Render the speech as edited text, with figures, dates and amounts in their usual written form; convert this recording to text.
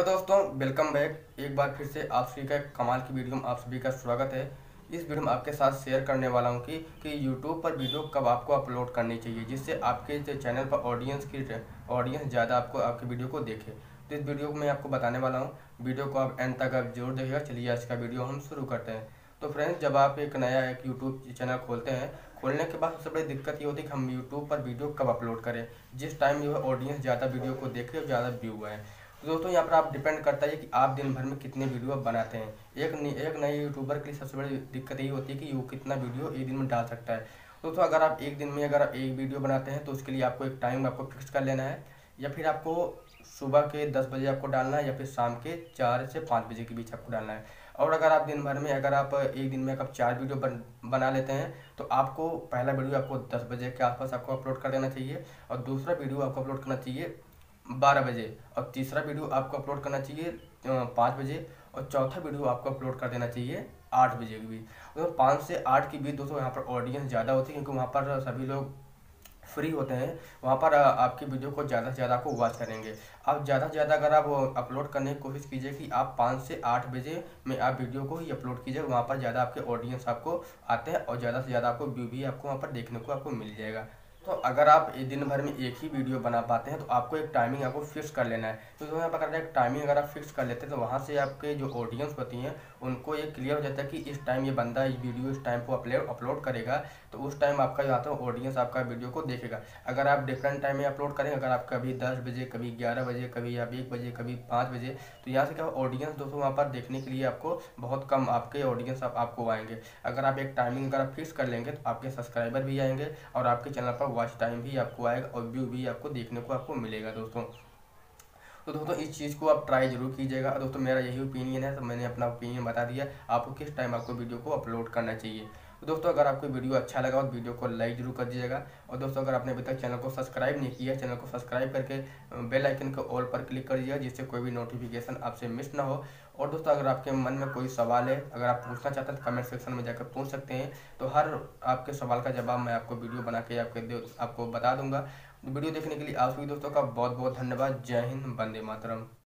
Hello दोस्तों, welcome back. एक बार फिर से आप सभी का एक कमाल की वीडियो में आप सभी का स्वागत है। इस वीडियो में आपके साथ शेयर करने वाला हूं कि यूट्यूब पर वीडियो कब आपको अपलोड करनी चाहिए जिससे आपके जो चैनल पर ऑडियंस ज़्यादा आपके वीडियो को देखे। तो इस वीडियो को मैं आपको बताने वाला हूँ। वीडियो को आप एंड तक आप जरूर देखिएगा। चलिए आज का वीडियो हम शुरू करते हैं। तो फ्रेंड्स, जब आप एक नया यूट्यूब चैनल खोलते हैं, खोलने के बाद सबसे बड़ी दिक्कत ये होती है कि हम यूट्यूब पर वीडियो कब अपलोड करें जिस टाइम जो है ऑडियंस ज़्यादा वीडियो को देखे और ज़्यादा व्यू है। तो दोस्तों, यहाँ पर आप डिपेंड करता है कि आप दिन भर में कितने वीडियो बनाते हैं। एक नए यूट्यूबर के लिए सबसे बड़ी दिक्कत यही होती है कि वो कितना वीडियो एक दिन में डाल सकता है। दोस्तों, अगर आप एक दिन में अगर आप एक वीडियो बनाते हैं तो उसके लिए आपको एक टाइम आपको फिक्स कर लेना है, या फिर आपको सुबह के 10 बजे आपको डालना है या फिर शाम के 4 से 5 बजे के बीच आपको डालना है। और अगर आप दिन भर में अगर आप एक दिन में अगर 4 वीडियो बना लेते हैं तो आपको पहला वीडियो आपको 10 बजे के आसपास आपको अपलोड कर देना चाहिए, और दूसरा वीडियो आपको अपलोड करना चाहिए 12 बजे, और तीसरा वीडियो आपको अपलोड करना चाहिए 5 बजे, और चौथा वीडियो आपको अपलोड कर देना चाहिए 8 बजे के बीच। तो 5 से 8 के बीच दोस्तों यहाँ पर ऑडियंस ज़्यादा होती है, क्योंकि वहाँ पर सभी लोग फ्री होते हैं। वहाँ पर आपकी वीडियो को ज़्यादा से ज़्यादा आपको वॉच करेंगे। आप ज़्यादा से ज़्यादा अगर आप अपलोड करने की कोशिश कीजिए कि आप 5 से 8 बजे में आप वीडियो को ही अपलोड कीजिए। वहाँ पर ज़्यादा आपके ऑडियंस आपको आते हैं और ज़्यादा से ज़्यादा आपको व्यू भी आपको वहाँ पर देखने को आपको मिल जाएगा। तो अगर आप दिन भर में एक ही वीडियो बना पाते हैं तो आपको एक टाइमिंग आपको फिक्स कर लेना है। तो यहाँ पर अगर एक टाइमिंग अगर आप फिक्स कर लेते हैं तो वहाँ से आपके जो ऑडियंस होती हैं उनको ये क्लियर हो जाता है कि इस टाइम ये बंदा ये वीडियो इस टाइम को अपलोड करेगा, तो उस टाइम आपका जो आता है ऑडियंस आपका वीडियो को देखेगा। अगर आप डिफरेंट टाइम में अपलोड करें, अगर आप कभी 10 बजे, कभी 11 बजे, कभी आप 1 बजे, कभी 5 बजे, तो यहाँ से क्या ऑडियंस दोस्तों वहाँ पर देखने के लिए आपको बहुत कम आपके ऑडियंस आपको आएंगे। अगर आप एक टाइमिंग अगर आप फिक्स कर लेंगे तो आपके सब्सक्राइबर भी आएंगे और आपके चैनल पर वॉच टाइम भी आपको आएगा और व्यू भी आपको देखने को आपको मिलेगा दोस्तों। तो दोस्तों, इस चीज़ को आप ट्राई जरूर कीजिएगा। दोस्तों, मेरा यही ओपिनियन है, तो मैंने अपना ओपिनियन बता दिया आपको किस टाइम आपको वीडियो को अपलोड करना चाहिए। तो दोस्तों, अगर आपको वीडियो अच्छा लगा तो वीडियो को लाइक जरूर कर दीजिएगा। और दोस्तों, अगर आपने अभी तक चैनल को सब्सक्राइब नहीं किया, चैनल को सब्सक्राइब करके बेल आइकन को ऑल पर क्लिक कर दीजिएगा, जिससे कोई भी नोटिफिकेशन आपसे मिस ना हो। और दोस्तों, अगर आपके मन में कोई सवाल है, अगर आप पूछना चाहते हैं तो कमेंट सेक्शन में जाकर पूछ सकते हैं। तो हर आपके सवाल का जवाब मैं आपको वीडियो बना के आपको बता दूंगा। वीडियो देखने के लिए आप सभी दोस्तों का बहुत बहुत धन्यवाद। जय हिंद, वंदे मातरम।